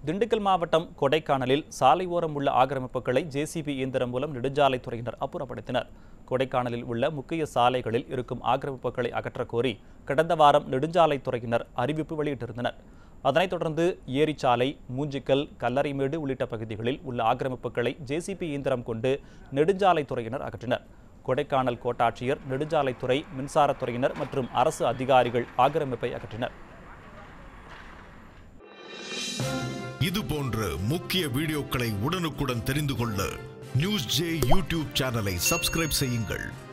திண்டுக்கல் மாவட்டம் கொடைக்கானலில் சாலை ஓரம் உள்ள ஆக்கிரமிப்புகளை ஜேசிபி இயந்திரம் மூலம் நெடுஞ்சாலைத்துறையினர் அப்புறப்படுத்தினர். கொடைக்கானலில் உள்ள முக்கிய சாலைகளில் இருக்கும் ஆக்கிரமிப்புகளை அகற்றக் கோரி கடந்த வாரம் நெடுஞ்சாலைத்துறையினர் அறிவிப்பு வெளியிட்டிருந்தனர். அதனைத் தொடர்ந்து ஏரிச்சாலை, மூஞ்சிக்கல், கல்லறைமேடு உள்ளிட்ட பகுதிகளில் உள்ள ஆக்கிரமிப்புகளை ஜேசிபி இயந்திரம் கொண்டு நெடுஞ்சாலைத்துறையினர் அகற்றினர். கொடைக்கானல் கோட்டாட்சியர், நெடுஞ்சாலைத்துறை, மின்சாரத்துறையினர் மற்றும் அரசு அதிகாரிகள் ஆக்கிரமிப்பை அகற்றினர். இது போன்ற முக்கிய வீடியோக்களை உடனுக்குடன் தெரிந்து கொள்ள நியூஸ் ஜே யூடியூப் சேனலை சப்ஸ்கிரைப் செய்யுங்கள்.